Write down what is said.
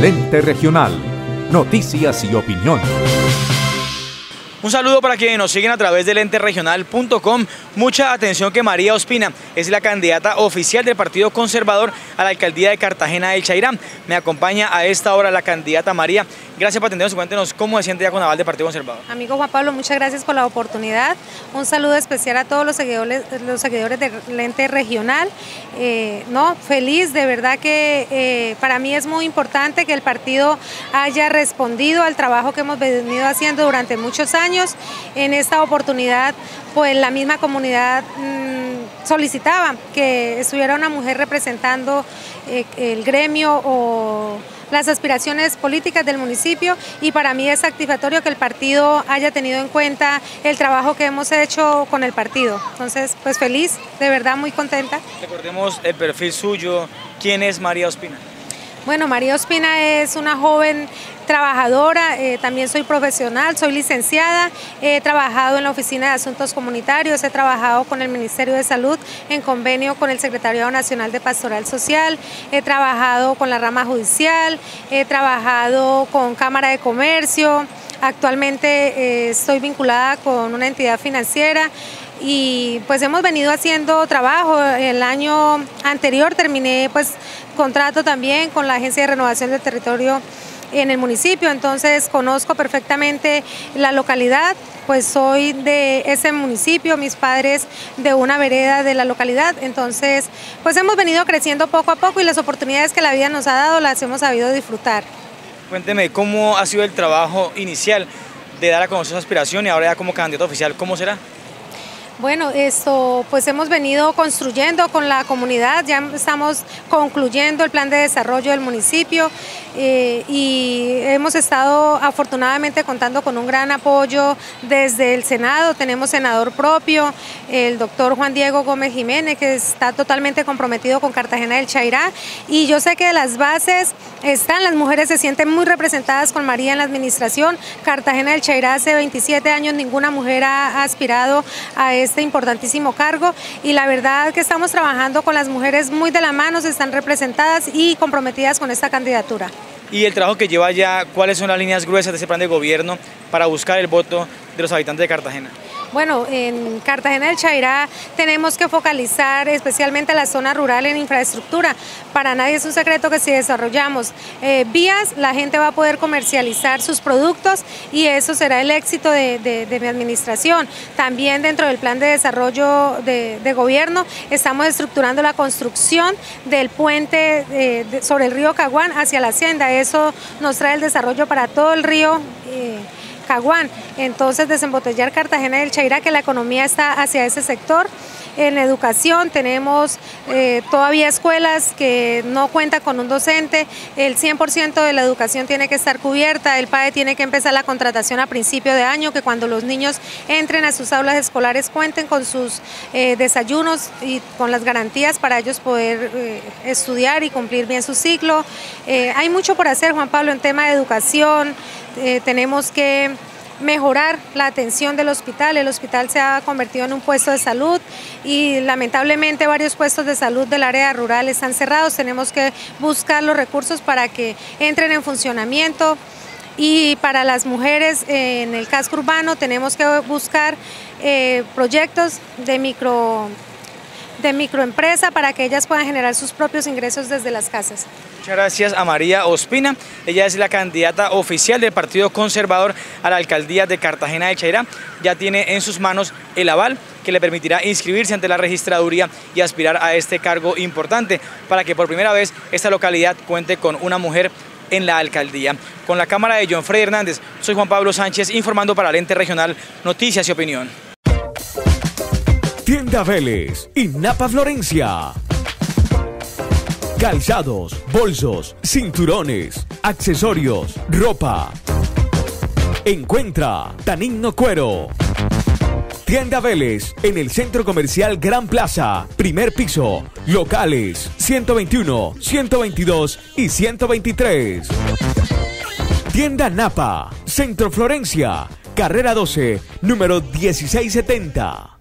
Lente Regional. Noticias y opinión. Un saludo para quienes nos siguen a través de lenteregional.com. Mucha atención que María Ospina es la candidata oficial del Partido Conservador a la alcaldía de Cartagena del Chairá. Me acompaña a esta hora la candidata María. Gracias por atendernos y cuéntenos cómo se siente ya con aval del Partido Conservador. Amigo Juan Pablo, muchas gracias por la oportunidad. Un saludo especial a todos los seguidores de Lente Regional. Feliz, de verdad que para mí es muy importante que el partido haya respondido al trabajo que hemos venido haciendo durante muchos años. En esta oportunidad, pues la misma comunidad solicitaba que estuviera una mujer representando el gremio o las aspiraciones políticas del municipio, y para mí es satisfactorio que el partido haya tenido en cuenta el trabajo que hemos hecho con el partido. Entonces, pues feliz, de verdad muy contenta. Recordemos el perfil suyo. ¿Quién es María Ospina? Bueno, María Ospina es una joven trabajadora, también soy profesional, soy licenciada, he trabajado en la Oficina de Asuntos Comunitarios, he trabajado con el Ministerio de Salud en convenio con el Secretariado Nacional de Pastoral Social, he trabajado con la rama judicial, he trabajado con Cámara de Comercio, actualmente estoy vinculada con una entidad financiera. Y pues hemos venido haciendo trabajo. El año anterior terminé pues contrato también con la Agencia de Renovación del Territorio en el municipio, entonces conozco perfectamente la localidad, pues soy de ese municipio, mis padres de una vereda de la localidad, entonces pues hemos venido creciendo poco a poco y las oportunidades que la vida nos ha dado las hemos sabido disfrutar. Cuénteme, ¿cómo ha sido el trabajo inicial de dar a conocer su aspiración y ahora ya como candidato oficial, cómo será? Bueno, pues hemos venido construyendo con la comunidad, ya estamos concluyendo el plan de desarrollo del municipio y hemos estado afortunadamente contando con un gran apoyo desde el Senado. Tenemos senador propio, el doctor Juan Diego Gómez Jiménez, que está totalmente comprometido con Cartagena del Chairá, y yo sé que las bases están, las mujeres se sienten muy representadas con María en la administración. Cartagena del Chairá hace 27 años ninguna mujer ha aspirado a este importantísimo cargo, y la verdad que estamos trabajando con las mujeres muy de la mano, están representadas y comprometidas con esta candidatura. Y el trabajo que lleva ya, ¿cuáles son las líneas gruesas de ese plan de gobierno para buscar el voto de los habitantes de Cartagena? Bueno, en Cartagena del Chairá tenemos que focalizar especialmente la zona rural en infraestructura. Para nadie es un secreto que si desarrollamos vías, la gente va a poder comercializar sus productos y eso será el éxito de mi administración. También dentro del plan de desarrollo de gobierno estamos estructurando la construcción del puente sobre el río Caguán hacia la hacienda. Eso nos trae el desarrollo para todo el río Caguán. Entonces desembotellar Cartagena del Chairá, que la economía está hacia ese sector. En educación tenemos todavía escuelas que no cuentan con un docente, el 100% de la educación tiene que estar cubierta, el PAE tiene que empezar la contratación a principio de año, que cuando los niños entren a sus aulas escolares cuenten con sus desayunos y con las garantías para ellos poder estudiar y cumplir bien su ciclo. Hay mucho por hacer, Juan Pablo, en tema de educación. Tenemos que mejorar la atención del hospital. El hospital se ha convertido en un puesto de salud y lamentablemente varios puestos de salud del área rural están cerrados. Tenemos que buscar los recursos para que entren en funcionamiento, y para las mujeres en el casco urbano tenemos que buscar proyectos de microempresa para que ellas puedan generar sus propios ingresos desde las casas. Muchas gracias a María Ospina. Ella es la candidata oficial del Partido Conservador a la alcaldía de Cartagena del Chairá. Ya tiene en sus manos el aval que le permitirá inscribirse ante la registraduría y aspirar a este cargo importante para que por primera vez esta localidad cuente con una mujer en la alcaldía. Con la cámara de John Freddy Hernández, soy Juan Pablo Sánchez informando para Lente Regional, Noticias y Opinión. Tienda Vélez y Napa Florencia. Calzados, bolsos, cinturones, accesorios, ropa. Encuentra Tanigno Cuero. Tienda Vélez en el Centro Comercial Gran Plaza, primer piso, locales 121, 122 y 123. Tienda Napa, Centro Florencia, carrera 12, número 1670.